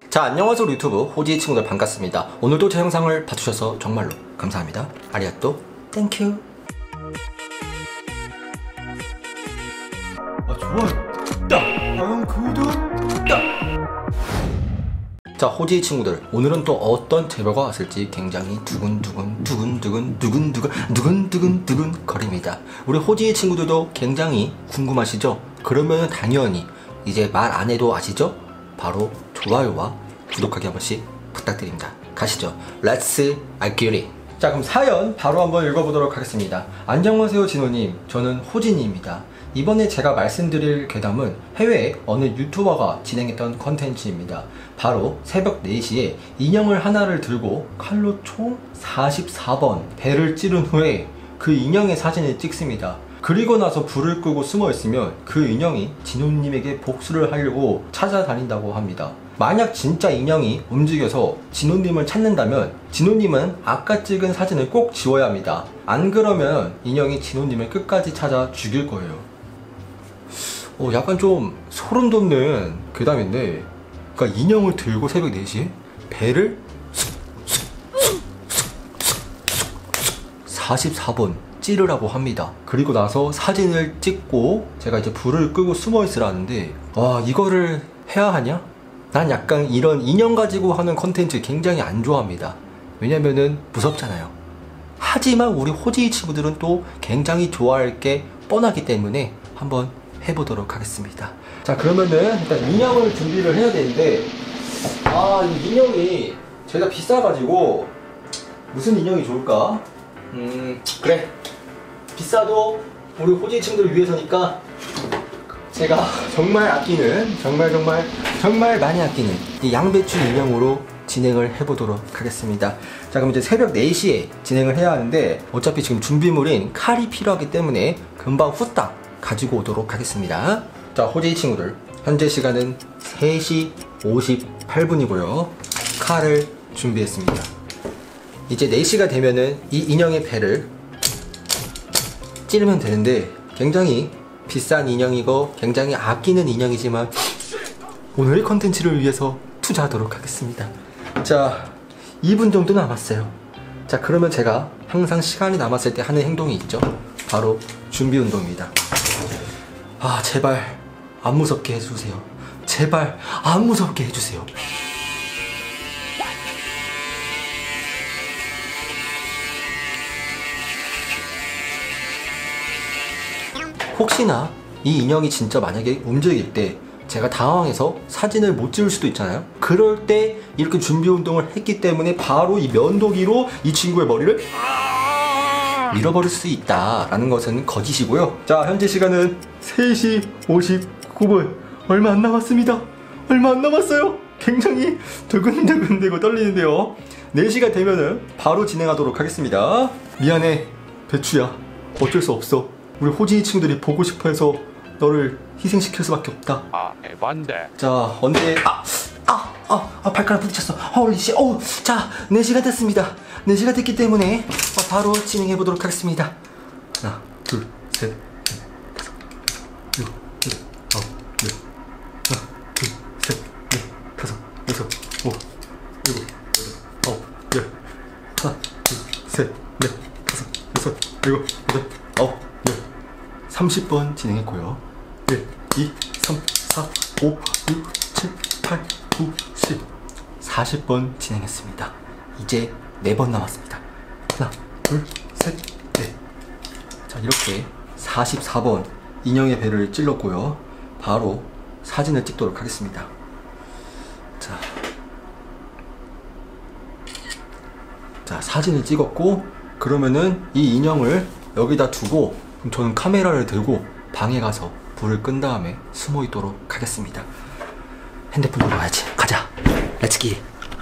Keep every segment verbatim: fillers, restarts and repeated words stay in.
자, 안녕하세요 유튜브 호지 친구들 반갑습니다. 오늘도 제 영상을 봐주셔서 정말로 감사합니다. 아리가또 땡큐. 아, 좋아요 딱! 과연 구독 딱! 자, 호지 친구들, 오늘은 또 어떤 제보가 왔을지 굉장히 두근두근 두근두근 두근두근 두근두근 두근 거립니다. 우리 호지 친구들도 굉장히 궁금하시죠? 그러면 당연히 이제 말 안 해도 아시죠? 바로 좋아요와 구독하기 한 번씩 부탁드립니다. 가시죠. Let's get it. 자, 그럼 사연 바로 한번 읽어보도록 하겠습니다. 안녕하세요 진호님, 저는 호진이입니다. 이번에 제가 말씀드릴 괴담은 해외의 어느 유튜버가 진행했던 컨텐츠입니다. 바로 새벽 네 시에 인형을 하나를 들고 칼로 총 사십사 번 배를 찌른 후에 그 인형의 사진을 찍습니다. 그리고 나서 불을 끄고 숨어 있으면 그 인형이 진호님에게 복수를 하려고 찾아다닌다고 합니다. 만약 진짜 인형이 움직여서 진호님을 찾는다면 진호님은 아까 찍은 사진을 꼭 지워야 합니다. 안 그러면 인형이 진호님을 끝까지 찾아 죽일 거예요. 어, 약간 좀 소름 돋는 괴담인데, 그러니까 인형을 들고 새벽 네 시에 배를 사십사 번 찌르라고 합니다. 그리고 나서 사진을 찍고 제가 이제 불을 끄고 숨어 있으라는데, 와, 이거를 해야 하냐? 난 약간 이런 인형 가지고 하는 컨텐츠 굉장히 안 좋아합니다. 왜냐면은 무섭잖아요. 하지만 우리 호지 친구들은 또 굉장히 좋아할 게 뻔하기 때문에 한번 해보도록 하겠습니다. 자, 그러면은 일단 인형을 준비를 해야 되는데, 아, 이 인형이 제가 비싸가지고 무슨 인형이 좋을까? 음, 그래, 비싸도 우리 호지 친구들을 위해서니까 제가 정말 아끼는, 정말 정말 정말 많이 아끼는 이 양배추 인형으로 진행을 해보도록 하겠습니다. 자, 그럼 이제 새벽 네 시에 진행을 해야 하는데, 어차피 지금 준비물인 칼이 필요하기 때문에 금방 후딱 가지고 오도록 하겠습니다. 자, 호지 친구들, 현재 시간은 세 시 오십팔 분이고요 칼을 준비했습니다. 이제 네 시가 되면은 이 인형의 배를 찌르면 되는데, 굉장히 비싼 인형이고 굉장히 아끼는 인형이지만 오늘의 컨텐츠를 위해서 투자하도록 하겠습니다. 자, 이 분 정도 남았어요. 자, 그러면 제가 항상 시간이 남았을 때 하는 행동이 있죠. 바로 준비 운동입니다. 아, 제발 안 무섭게 해주세요. 제발 안 무섭게 해주세요. 혹시나 이 인형이 진짜 만약에 움직일 때 제가 당황해서 사진을 못 찍을 수도 있잖아요. 그럴 때 이렇게 준비 운동을 했기 때문에 바로 이 면도기로 이 친구의 머리를 밀어버릴 수 있다라는 것은 거짓이고요. 자, 현재 시간은 세 시 오십구 분. 얼마 안 남았습니다. 얼마 안 남았어요. 굉장히 두근두근되고 떨리는데요. 네 시가 되면은 바로 진행하도록 하겠습니다. 미안해 배추야, 어쩔 수 없어. 우리 호진이 친구들이 보고 싶어 해서 너를 희생시킬 수밖에 없다. 아, 에반데. 자, 언제 아, 아, 아, 아 발가락 부딪혔어. 헐리씨. 오, 자, 네 시가 됐습니다. 네 시가 됐기 때문에 어, 바로 진행해 보도록 하겠습니다. 하나, 둘, 셋, 넷, 다섯, 일곱, 여덟, 아홉, 열. 하나, 둘, 셋, 넷, 다섯, 여섯, 오, 일곱, 여덟, 아홉, 열. 하나, 둘, 셋, 넷, 다섯, 여섯, 일곱, 여덟, 아홉, 열. 삼십 번 진행했고요. 일, 이, 삼, 사, 오, 육, 칠, 팔, 구, 십. 사십 번 진행했습니다. 이제 네 번 남았습니다. 하나, 둘, 셋, 넷. 자, 이렇게 사십사 번 인형의 배를 찔렀고요. 바로 사진을 찍도록 하겠습니다. 자, 자, 사진을 찍었고, 그러면은 이 인형을 여기다 두고 저는 카메라를 들고 방에 가서 불을 끈 다음에 숨어 있도록 하겠습니다. 핸드폰 들어와야지. 가자. 렛츠기.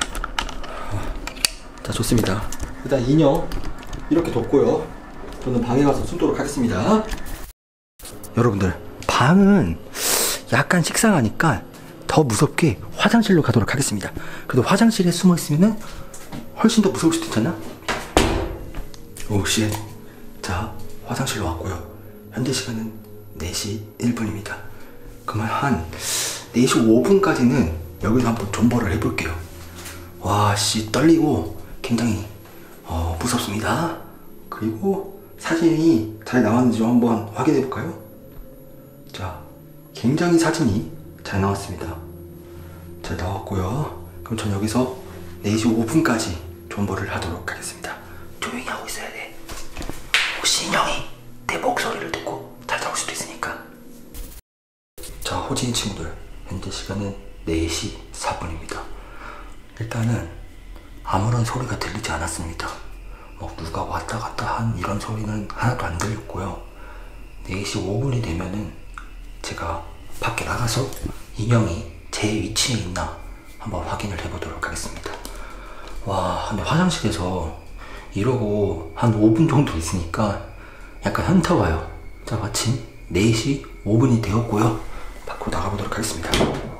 자, 좋습니다. 일단 인형 이렇게 뒀고요. 저는 방에 가서 숨도록 하겠습니다. 여러분들, 방은 약간 식상하니까 더 무섭게 화장실로 가도록 하겠습니다. 그래도 화장실에 숨어 있으면은 훨씬 더 무서울 수도 있잖아. 오, 씨. 자, 화장실로 왔고요. 현재 시간은 네 시 일 분입니다. 그러면 한 네 시 오 분까지는 여기서 한번 존버를 해볼게요. 와, 씨, 떨리고 굉장히 어, 무섭습니다. 그리고 사진이 잘 나왔는지 좀 한번 확인해 볼까요? 자, 굉장히 사진이 잘 나왔습니다. 잘 나왔고요. 그럼 전 여기서 네 시 오 분까지 존버를 하도록 하겠습니다. 조용히 하고 있어야 돼. 혹시 인형이 내 목소리를 듣고 찾아올 수도 있으니까. 자, 호진이 친구들, 현재 시간은 네 시 사 분입니다. 일단은 아무런 소리가 들리지 않았습니다. 뭐 누가 왔다 갔다 한 이런 소리는 하나도 안 들렸고요. 네 시 오 분이 되면은 제가 밖에 나가서 인형이 제 위치에 있나 한번 확인을 해보도록 하겠습니다. 와, 근데 화장실에서 이러고 한 오 분 정도 있으니까 약간 현타 와요. 자, 마침 네 시 오 분이 되었고요. 밖으로 나가보도록 하겠습니다.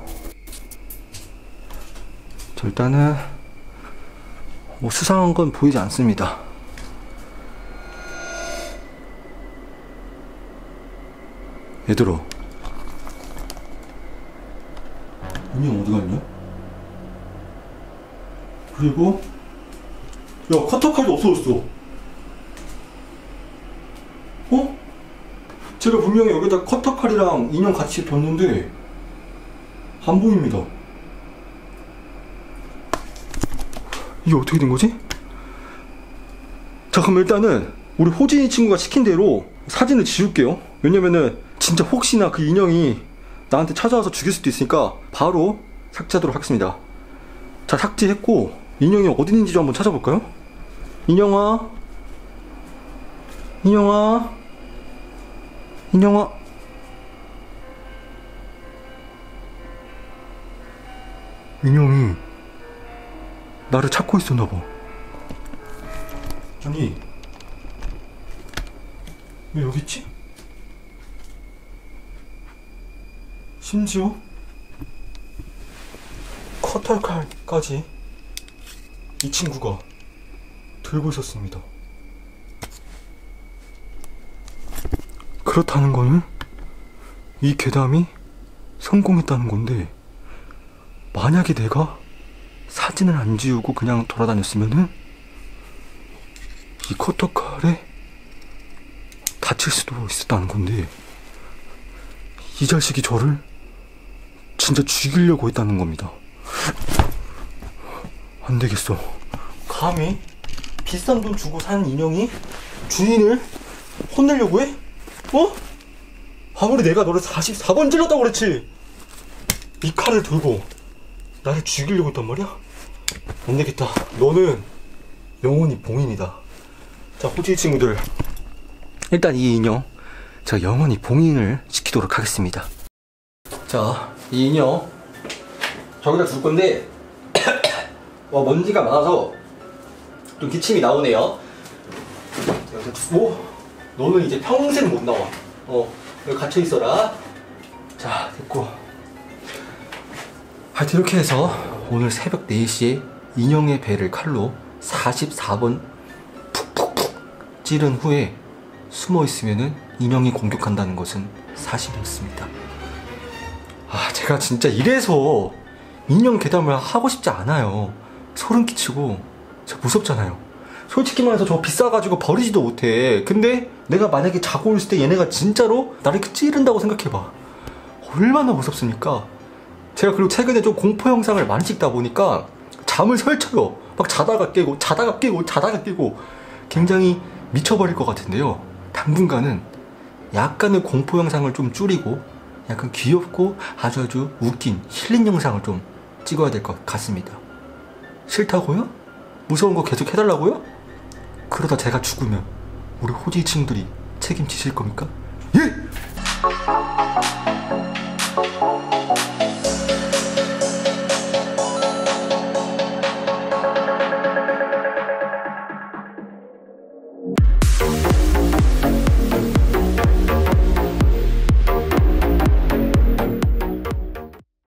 자, 일단은 뭐 수상한 건 보이지 않습니다. 얘들아, 인형 어디 갔냐? 그리고 야, 커터칼이 없어졌어. 어? 제가 분명히 여기다 커터칼이랑 인형 같이 뒀는데 안 보입니다. 이게 어떻게 된 거지? 자, 그럼 일단은 우리 호진이 친구가 시킨 대로 사진을 지울게요. 왜냐면은 진짜 혹시나 그 인형이 나한테 찾아와서 죽일 수도 있으니까 바로 삭제하도록 하겠습니다. 자, 삭제했고 인형이 어디 있는지 좀 한번 찾아볼까요? 인형아, 인형아, 인형아. 인형이 나를 찾고 있었나봐. 아니, 왜 여기 있지? 심지어 커터칼까지 이 친구가 들고 있었습니다. 그렇다는 거는 이 괴담이 성공했다는 건데, 만약에 내가 사진을 안 지우고 그냥 돌아다녔으면은 이 커터칼에 다칠 수도 있었다는 건데, 이 자식이 저를 진짜 죽이려고 했다는 겁니다. 안 되겠어. 감히 비싼 돈 주고 산 인형이 주인을 혼내려고 해? 어? 아무리 내가 너를 사십사 번 찔렀다고 그랬지, 이 칼을 들고 나를 죽이려고 했단 말이야? 안 되겠다. 너는 영원히 봉인이다. 자, 호지 친구들, 일단 이 인형 제가 영원히 봉인을 시키도록 하겠습니다. 자, 이 인형 저기다 둘 건데 와, 먼지가 많아서 좀 기침이 나오네요. 여기다 두고, 너는 이제 평생 못 나와. 어, 여기 갇혀 있어라. 자, 됐고. 하여튼 이렇게 해서 오늘 새벽 네 시에 인형의 배를 칼로 사십사 번 푹푹푹 찌른 후에 숨어 있으면은 인형이 공격한다는 것은 사실이었습니다. 아, 제가 진짜 이래서 인형 괴담을 하고 싶지 않아요. 소름 끼치고 진짜 무섭잖아요. 솔직히 말해서 저 비싸가지고 버리지도 못해. 근데 내가 만약에 자고 있을 때 얘네가 진짜로 나를 이렇게 찌른다고 생각해봐. 얼마나 무섭습니까? 제가 그리고 최근에 좀 공포 영상을 많이 찍다 보니까 잠을 설쳐요. 막 자다가 깨고 자다가 깨고 자다가 깨고 굉장히 미쳐버릴 것 같은데요. 당분간은 약간의 공포 영상을 좀 줄이고 약간 귀엽고 아주 아주 웃긴 힐링 영상을 좀 찍어야 될 것 같습니다. 싫다고요? 무서운 거 계속 해달라고요? 그러다 제가 죽으면 우리 호지 친구들이 책임지실 겁니까? 예!